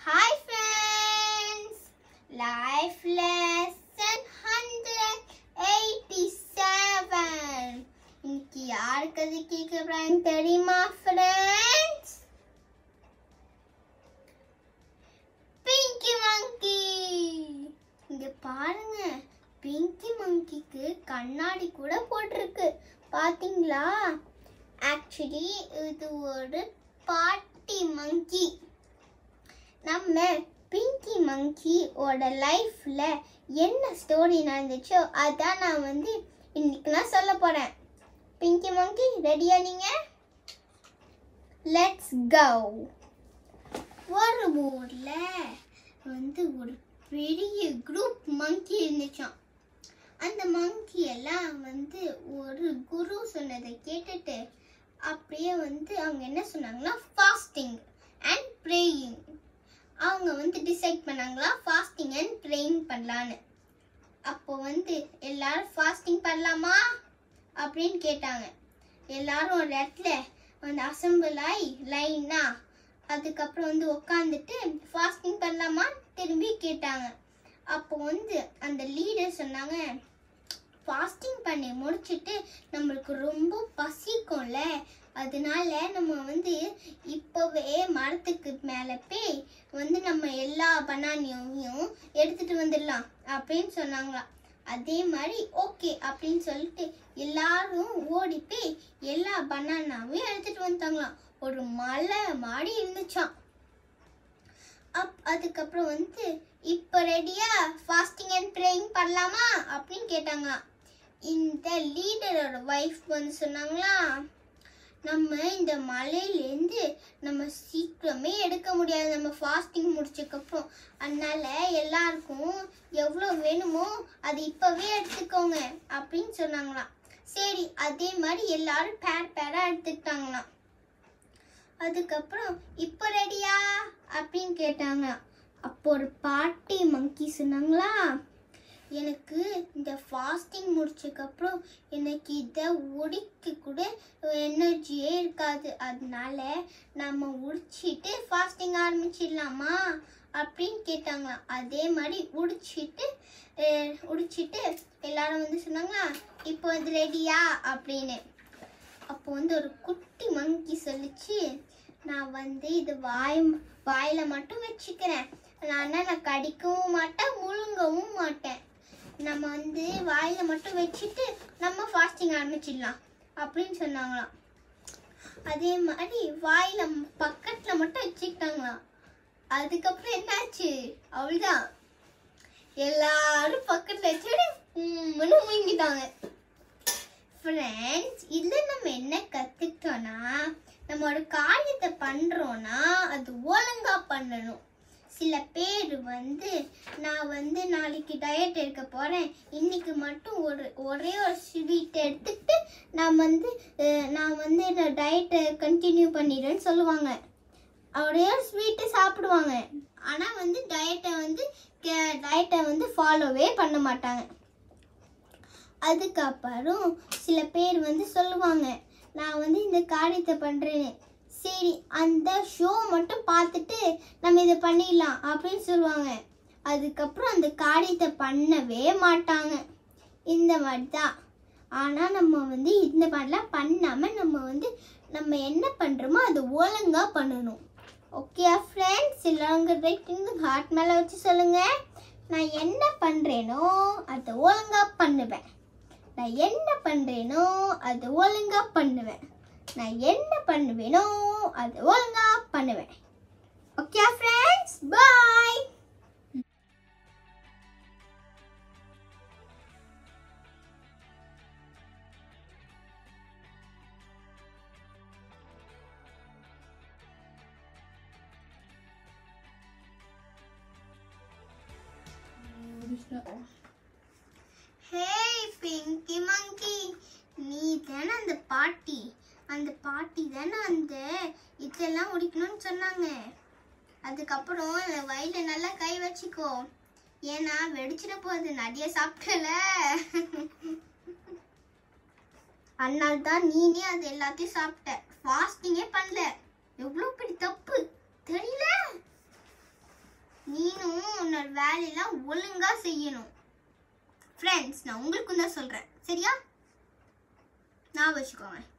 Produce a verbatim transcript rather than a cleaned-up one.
Hi friends! Life lesson one eighty-seven. இன்னைக்கு யார் கதை கேட்க போறாங்க தெரியுமா friends? Pinky Monkey. இங்க பாருங்க, Pinky Monkeyக்கு கண்ணாடி கூட போட்டிருக்கு. பாத்தீங்களா? Actually இது ஒரு party monkey. நம்ம பிங்கி மங்கி ஓட லைஃப்ல என்ன ஸ்டோரி நடந்துச்சோ அதான் நான் வந்து இன்னைக்கு நான் சொல்ல போறேன். பிங்கி மங்கி ரெடியா நீங்க? Let's go. ஒரு ஊர்ல வந்து ஒரு பெரிய குரூப் மங்கி இருந்துச்சாம். அந்த மங்கி எல்லாம் வந்து ஒரு குரு சொன்னதை கேட்டுட்டு அப்படியே வந்து அவங்க என்ன சொன்னாங்கன்னா ஃபாஸ்டிங் அண்ட் ப்ரேயிங். அவங்க வந்து டிசைட் பண்ணாங்களா ஃபாஸ்டிங் அண்ட் ப்ரேயிங் பண்ணலான்னு. அப்போ வந்து எல்லாரும் ஃபாஸ்டிங் பண்ணலாமா அப்படின்னு கேட்டாங்க. எல்லாரும் ஒரு இடத்துல வந்து அசம்பிள் ஆகி லைனா அதுக்கப்புறம் வந்து உட்காந்துட்டு ஃபாஸ்டிங் பண்ணலாமா திரும்பி கேட்டாங்க. அப்போ வந்து அந்த லீடர் சொன்னாங்க, ஃபாஸ்டிங் பண்ணி முடிச்சுட்டு நம்மளுக்கு ரொம்ப பசிக்கும்ல, அதனால நம்ம வந்து இப்போவே மரத்துக்கு மேலே போய் வந்து நம்ம எல்லா பனானாவையும் எடுத்துட்டு வந்துடலாம் அப்படின்னு சொன்னாங்களாம். அதே மாதிரி ஓகே அப்படின்னு சொல்லிட்டு எல்லாரும் ஓடி போய் எல்லா பனானாவையும் எடுத்துட்டு வந்துட்டாங்களாம். ஒரு மலை மாடி இருந்துச்சாம். அப் அதுக்கப்புறம் வந்து இப்போ ரெடியா ஃபாஸ்டிங் அண்ட் ப்ரேயிங் பண்ணலாமா அப்படின்னு கேட்டாங்களாம். இந்த லீடரோட வைஃப் வந்து சொன்னாங்களா, நம்ம இந்த மலையிலேருந்து நம்ம சீக்கிரமே எடுக்க முடியாது நம்ம ஃபாஸ்டிங் முடிச்சதுக்கப்புறம், அதனால எல்லாருக்கும் எவ்வளோ வேணுமோ அது இப்போவே எடுத்துக்கோங்க அப்படின்னு சொன்னாங்களாம். சரி, அதே மாதிரி எல்லாரும் பேர் பேராக எடுத்துக்கிட்டாங்களாம். அதுக்கப்புறம் இப்போ ரெடியா அப்படின்னு கேட்டாங்களாம். அப்போ ஒரு பாட்டி மங்கி சொன்னாங்களா, எனக்கு இந்த ஃபாஸ்டிங் முடிச்சதுக்கப்புறம் எனக்கு இதை உடிக்க கூட எனர்ஜியே இருக்காது, அதனால நம்ம உடிச்சிட்டு ஃபாஸ்டிங் ஆரம்பிச்சிடலாமா அப்படின்னு கேட்டாங்களாம். அதே மாதிரி உடிச்சிட்டு உடிச்சிட்டு எல்லாரும் வந்து சொன்னாங்களா, இப்போ வந்து ரெடியா அப்படின்னு. அப்போ வந்து ஒரு குட்டி மங்கி சொல்லிச்சு, நான் வந்து இது வாய் வாயில மட்டும் வச்சுக்கிறேன், ஆனால் நான் கடிக்கவும் மாட்டேன் முழுங்கவும் மாட்டேன், நம்ம வந்து வாயில மட்டும் வச்சுட்டு நம்ம ஃபாஸ்டிங் ஆரம்பிச்சிடலாம் அப்படின்னு சொன்னாங்களாம். அதே மாதிரி வாயில பக்கத்துல மட்டும் வச்சுக்கிட்டாங்களாம். அதுக்கப்புறம் என்னாச்சு, அவ்வளவுதான், எல்லாரும் பக்கத்துல வச்சுட்டு முழுங்கிட்டாங்க. ஃப்ரெண்ட்ஸ், இதுல நம்ம என்ன கத்துக்கிட்டோம்னா, நம்ம ஒரு காரியத்தை பண்றோம்னா அது ஒழுங்கா பண்ணணும். சில பேர் வந்து நான் வந்து நாளைக்கு டயட் எடுக்க போறேன், இன்னைக்கு மட்டும் ஒரு ஒரே ஒரு ஸ்வீட் எடுத்துட்டு நான் வந்து நான் வந்து டயட்டை கண்டினியூ பண்ணிடுறேன்னு சொல்லுவாங்க. ஒரே ஒரு ஸ்வீட்டு சாப்பிடுவாங்க, ஆனால் வந்து டயட்டை வந்து டயட்டை வந்து ஃபாலோவே பண்ண மாட்டாங்க. அதுக்கப்புறம் சில பேர் வந்து சொல்லுவாங்க, நான் வந்து இந்த காரியத்தை பண்ணுறேன்னு, சரி அந்த ஷோ மட்டும் பார்த்துட்டு நம்ம இதை பண்ணிடலாம் அப்படின்னு சொல்லுவாங்க. அதுக்கப்புறம் அந்த காரியத்தை பண்ணவே மாட்டாங்க. இந்த மாதிரி தான். ஆனால் நம்ம வந்து இந்த மாதிரிலாம் பண்ணாமல் நம்ம வந்து நம்ம என்ன பண்ணுறோமோ அது ஒழுங்காக பண்ணணும். ஓகே ஃப்ரெண்ட்ஸ், எல்லாங்க ரைட்டிங் ஹார்ட் மேலே வச்சு சொல்லுங்கள், நான் என்ன பண்ணுறேனோ அதை ஒழுங்காக பண்ணுவேன், நான் என்ன பண்ணுறேனோ அதை ஒழுங்காக பண்ணுவேன், நான் என்ன பண்ணுவேனோ அது ஒழுங்கா பண்ணுவேன். Okay friends, bye. Hey Pinky Monkey, நீ தானே அந்த பாட்டி அந்த பாட்டி தானே அந்த இதெல்லாம் உடிக்கணும்னு சொன்னாங்க. அதுக்கப்புறம் வயில நல்லா கை வச்சுக்கோ, ஏன்னா வெடிச்சிட போகுது, நிறைய சாப்பிட்டல, அதனால தான் நீனே அது எல்லாத்தையும் சாப்பிட்ட, ஃபாஸ்டிங்கே பண்ணல. எவ்வளோ பெரிய தப்பு தெரியல. உன்னோட வேலையெல்லாம் ஒழுங்கா செய்யணும். ஃப்ரெண்ட்ஸ், நான் உங்களுக்கும் தான் சொல்றேன், சரியா? நான் வச்சுக்கோங்க.